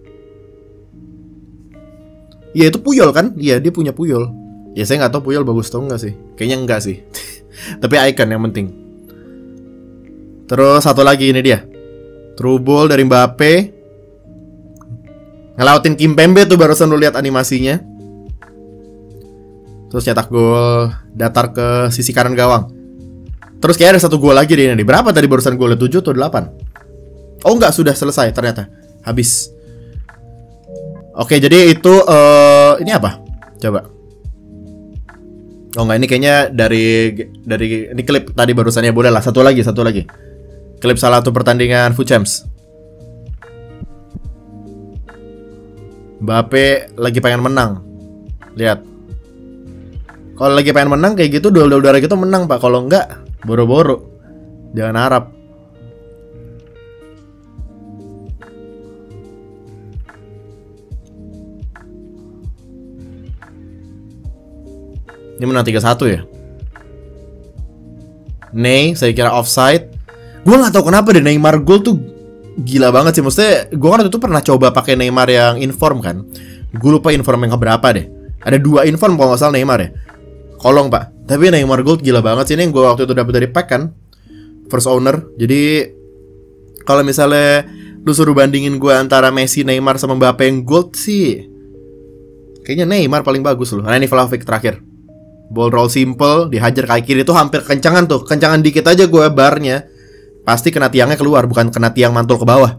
Iya itu Puyol kan? Iya dia punya Puyol. Ya saya nggak tahu Puyol bagus atau enggak sih. Kayaknya enggak sih. Tapi icon yang penting. Terus satu lagi ini dia, through ball dari Mbappe. Ngelautin Kimpembe tuh barusan lu lihat animasinya. Terus cetak gol datar ke sisi kanan gawang. Terus kayak ada satu gol lagi di ini. Berapa tadi barusan golnya, 7 atau 8? Oh enggak, sudah selesai ternyata. Habis. Oke, jadi itu ini apa? Coba. Oh enggak, ini kayaknya dari ini klip tadi barusannya. Boleh lah, satu lagi. Klip salah satu pertandingan Food Champs. Mbappe lagi pengen menang. Lihat. Kalau lagi pengen menang kayak gitu, duel udara gitu menang, Pak. Kalau enggak, boro-boro. Jangan harap. Ini menang 3-1 ya. Saya kira offside. Gue gak tahu kenapa deh Neymar gol tuh gila banget sih. Maksudnya gue kan waktu itu pernah coba pakai Neymar yang inform kan. Gue lupa inform yang keberapa deh. Ada 2 inform kalau gak salah Neymar ya. Kolong pak. Tapi Neymar Gold gila banget sih. Ini yang gue waktu itu dapet dari pack kan, first owner. Jadi kalau misalnya lu suruh bandingin gue antara Messi, Neymar sama Mbappe yang Gold sih, kayaknya Neymar paling bagus loh. Nah ini Vlahovic terakhir, ball roll simple, dihajar kaki kiri tuh hampir kencangan tuh. Kencangan dikit aja gue barnya pasti kena tiangnya keluar, bukan kena tiang mantul ke bawah.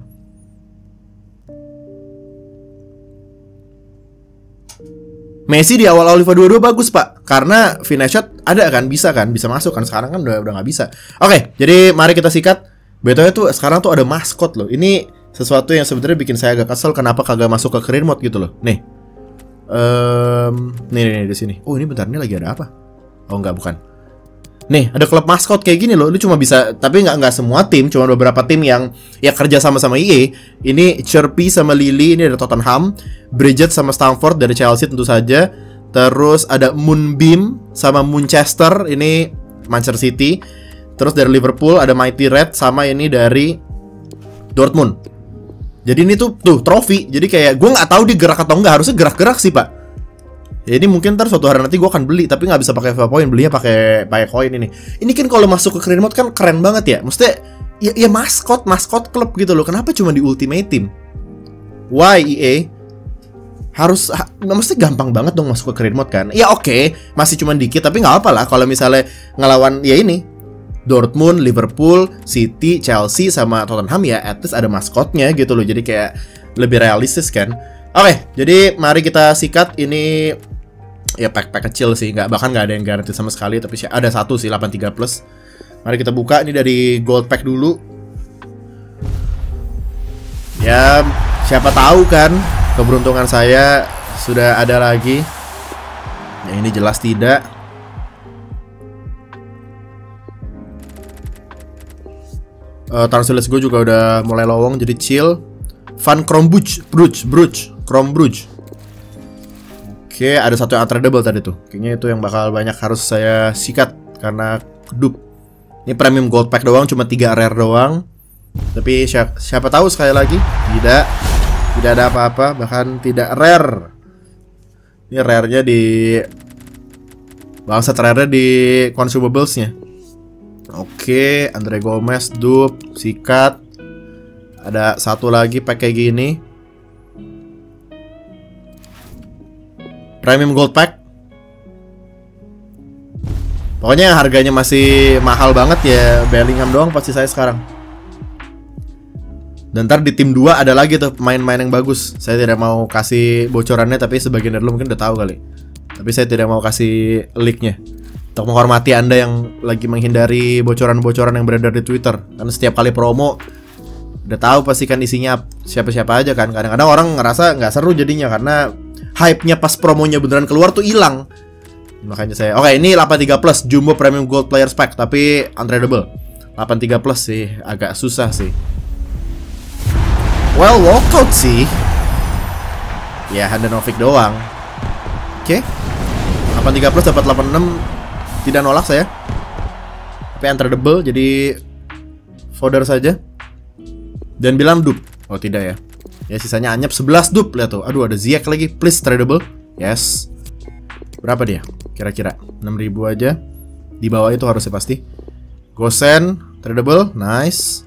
Messi di awal-awal FIFA 22 bagus pak, karena finish shot ada kan, bisa masuk kan. Sekarang kan udah nggak bisa. Oke, jadi mari kita sikat. BTW tuh sekarang tuh ada maskot loh. Ini sesuatu yang sebenarnya bikin saya agak kesel, kenapa kagak masuk ke career mode gitu loh. Nih, nih di sini. Oh ini bentar, ini lagi ada apa? Oh enggak, bukan. Nih ada klub maskot kayak gini loh. Lu cuma bisa, tapi nggak semua tim, cuma beberapa tim yang ya kerja sama EA. Ini Chirpy sama Lily, ini ada Tottenham. Bridget sama Stamford dari Chelsea tentu saja. Terus ada Moonbeam sama Manchester, ini Manchester City. Terus dari Liverpool ada Mighty Red sama ini dari Dortmund. Jadi ini tuh trofi. Jadi kayak gue nggak tahu dia gerak atau enggak. Harusnya gerak-gerak sih pak. Ya ini mungkin ntar suatu hari nanti gue akan beli, tapi nggak bisa pakai FIFA Point, belinya pakai koin ini. Ini kan kalau masuk ke career mode kan keren banget ya. Maksudnya ya maskot klub gitu loh. Kenapa cuma di Ultimate Team? Why EA? Maksudnya gampang banget dong masuk ke career mode kan. Ya oke, masih cuma dikit, tapi nggak apa lah kalau misalnya ngelawan ya ini Dortmund, Liverpool, City, Chelsea sama Tottenham, ya at least ada maskotnya gitu loh. Jadi kayak lebih realistis kan. Oke, jadi mari kita sikat. Ini ya pack kecil sih, bahkan nggak ada yang garansi sama sekali, tapi ada satu sih 83 plus. Mari kita buka. Ini dari gold pack dulu. Ya siapa tahu kan keberuntungan saya sudah ada lagi. Ya ini jelas tidak. Translate gue juga udah mulai lowong, jadi chill. Van Krombuch, Chrome Bruge. Oke, ada satu yang untradeable tadi tuh. Kayaknya itu yang bakal banyak harus saya sikat karena kedub. Ini premium gold pack doang, cuma 3 rare doang. Tapi siapa tahu sekali lagi tidak ada apa-apa, bahkan tidak rare. Ini rare-nya di bangsat, rare-nya di consumables-nya. Oke, Andre Gomez, dupe, sikat. Ada satu lagi pack kayak gini. Premium gold pack. Pokoknya harganya masih mahal banget ya. Bellingham doang pasti saya sekarang. Dan ntar di tim 2 ada lagi tuh pemain-pemain yang bagus. Saya tidak mau kasih bocorannya, tapi sebagian dari lo mungkin udah tahu kali. Tapi saya tidak mau kasih leak-nya, untuk menghormati Anda yang lagi menghindari bocoran-bocoran yang beredar di Twitter. Karena setiap kali promo udah tahu pasti kan isinya siapa-siapa aja kan. Kadang-kadang orang ngerasa nggak seru jadinya karena hype-nya pas promonya beneran keluar tuh hilang. Makanya saya, oke, ini 83 plus Jumbo Premium Gold Players Pack, tapi untradeable. 83 plus sih agak susah sih. Well, walkout sih. Ya, Handanovic doang. Oke. 83 plus dapat 86. Tidak nolak saya. Tapi untradeable, jadi fodder saja. Dan bilang dupe. Oh, tidak ya. Ya, sisanya anyap 11 dupe. Lihat tuh. Aduh, ada Ziyech lagi. Please tradable. Yes. Berapa dia? Kira-kira 6.000 aja. Di bawah itu harusnya pasti. Gosen tradable. Nice.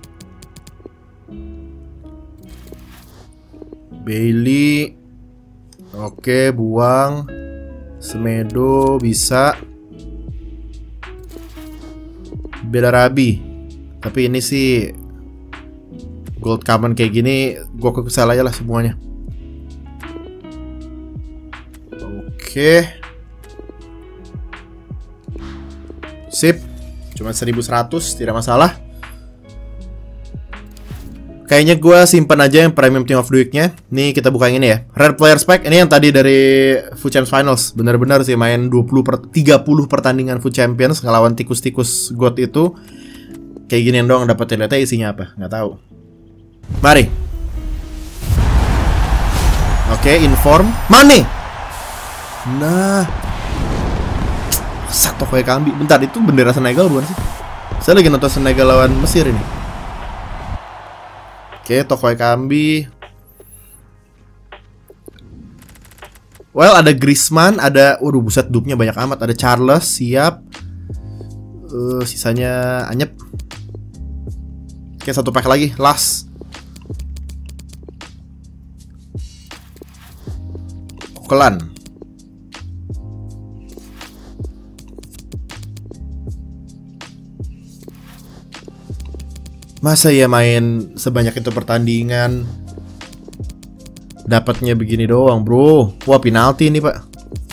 Bailey. Oke, buang. Semedo bisa. Belarabi. Tapi ini sih gold common kayak gini, gue kesal aja lah semuanya. Oke. Sip. Cuma 1100, tidak masalah. Kayaknya gue simpen aja yang premium team of the week-nya. Nih kita buka yang ini ya. Rare Players Pack. Ini yang tadi dari Food Champs Finals. Bener-bener sih main 30 pertandingan Food Champions ngelawan tikus-tikus god itu. Kayak gini doang dapetin. Lihatnya isinya apa, nggak tahu. Mari. Oke, inform. Mane. Nah. Satu kayak Kambi. Bentar, itu bendera Senegal bukan sih? Saya lagi nonton Senegal lawan Mesir ini. Oke, Tokoy Kambi. Well, ada Griezmann, ada, waduh buset dupe-nya banyak amat. Ada Charles, siap. Sisanya anyep. Oke, satu pack lagi, last. Kokelan. Masa ya main sebanyak itu pertandingan dapatnya begini doang, bro. Wah, penalti ini, Pak.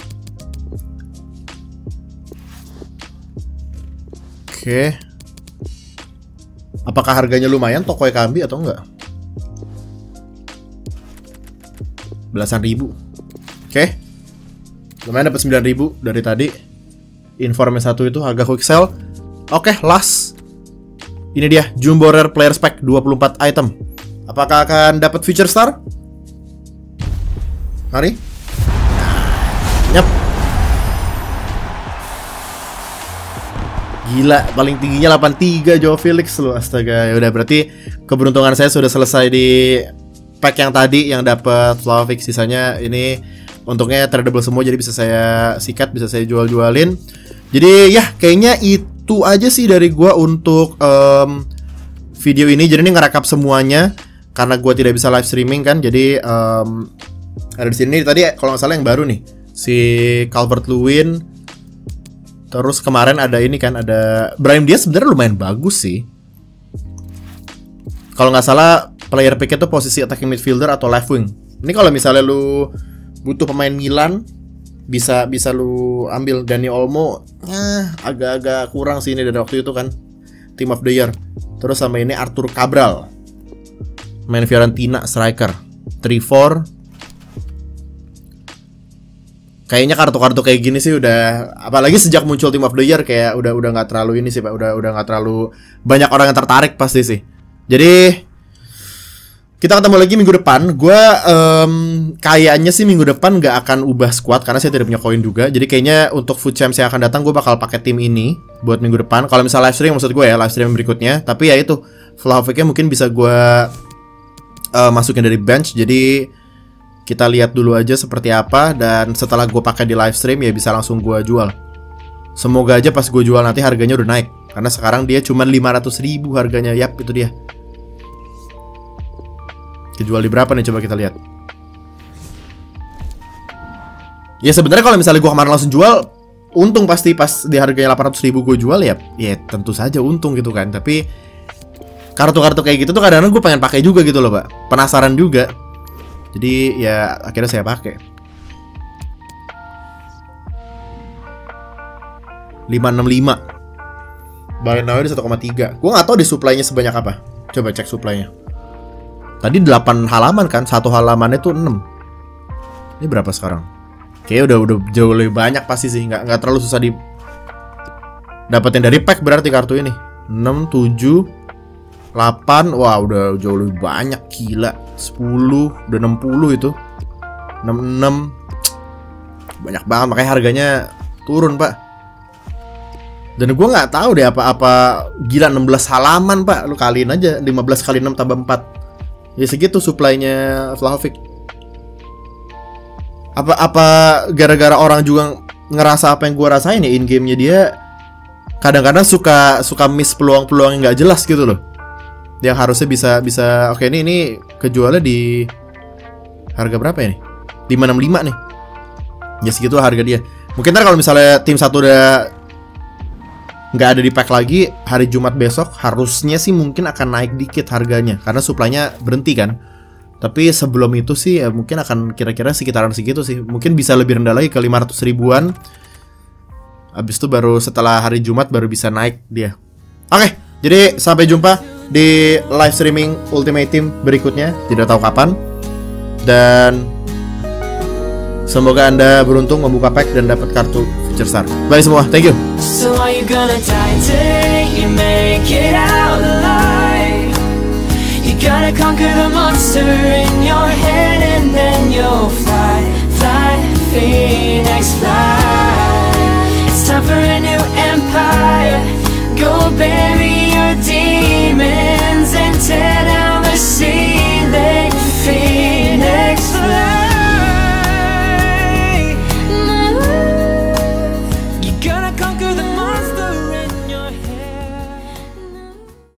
Oke. Apakah harganya lumayan Tokoy Kambi atau enggak? Belasan ribu. Oke. Lumayan dapat 9.000 dari tadi. Informnya satu itu harga quick sell. Oke, last. Ini dia, Jumbo Rare Players Pack 24 item. Apakah akan dapat feature star? Mari. Nyap. Gila, paling tingginya 83 Joao Felix loh, astaga. Ya udah, berarti keberuntungan saya sudah selesai di pack yang tadi yang dapat Vlahovic. Sisanya ini untungnya tradable semua, jadi bisa saya sikat, bisa saya jual-jualin. Jadi ya, kayaknya itu aja sih dari gua untuk video ini. Jadi ini ngerekap semuanya karena gua tidak bisa live streaming kan. Jadi ada di sini tadi kalau nggak salah yang baru nih, si Calvert-Lewin. Terus kemarin ada ini kan, ada Brahim Diaz. Sebenarnya lumayan bagus sih. Kalau nggak salah player pick itu posisi attacking midfielder atau left wing. Ini kalau misalnya lu butuh pemain Milan, bisa lu ambil. Dani Olmo agak-agak kurang sih ini dari waktu itu kan, Team of the Year. Terus sama ini Arthur Cabral, main Fiorentina, striker. 3-4. Kayaknya kartu-kartu kayak gini sih udah, apalagi sejak muncul Team of the Year, kayak udah nggak terlalu ini sih Pak, udah nggak terlalu banyak orang yang tertarik pasti sih. Jadi Kita ketemu lagi minggu depan. Gue kayaknya sih minggu depan nggak akan ubah squad karena saya tidak punya koin juga. Jadi kayaknya untuk food champs yang akan datang gue bakal pakai tim ini buat minggu depan. Kalau misalnya live stream maksud gue ya, live stream berikutnya. Tapi ya itu Vlahovicnya mungkin bisa gue masukin dari bench. Jadi kita lihat dulu aja seperti apa. Dan setelah gue pakai di live stream ya bisa langsung gue jual. Semoga aja pas gue jual nanti harganya udah naik. Karena sekarang dia cuma 500.000 harganya. Yap, itu dia. Kejual di berapa nih, coba kita lihat. Ya sebenarnya kalau misalnya gue kemarin langsung jual, untung pasti pas di harganya 800.000 gue jual ya tentu saja untung gitu kan. Tapi kartu-kartu kayak gitu tuh kadang-kadang gue pengen pakai juga gitu loh, Pak. Penasaran juga. Jadi ya akhirnya saya pakai. 565. Buy now di 1,3. Gue gak tahu di supply-nya sebanyak apa. Coba cek supply-nya. Tadi 8 halaman kan, satu halamannya tuh 6. Ini berapa sekarang? Kayaknya udah jauh lebih banyak pasti sih. Nggak terlalu susah di dapetin dari pack berarti kartu ini. 6, 7, 8. Wah udah jauh lebih banyak. Gila. 10, udah 60 itu. 66. Banyak banget, makanya harganya turun, Pak. Dan gue nggak tahu deh apa gila 16 halaman, Pak. Lu kaliin aja 15 kali 6 tambah 4. Ya segitu supply-nya Vlahovic. Apa gara-gara orang juga ngerasa apa yang gue rasain ya, in game-nya dia kadang-kadang suka miss peluang-peluang yang nggak jelas gitu loh. Yang harusnya bisa oke, ini kejualnya di harga berapa ya nih? 565 nih. Ya segitu harga dia. Mungkin ntar kalau misalnya tim satu udah nggak ada di pack lagi, hari Jumat besok harusnya sih mungkin akan naik dikit harganya karena suplainya berhenti kan. Tapi sebelum itu sih ya mungkin akan kira-kira sekitaran segitu sih. Mungkin bisa lebih rendah lagi ke 500 ribuan. Habis itu baru setelah hari Jumat baru bisa naik dia. Oke, jadi sampai jumpa di live streaming Ultimate Team berikutnya. Tidak tahu kapan. Dan semoga Anda beruntung membuka pack dan dapat kartu Future Star. Bye semua, thank you. So are you gonna die till you make it out alive? You gotta conquer the monster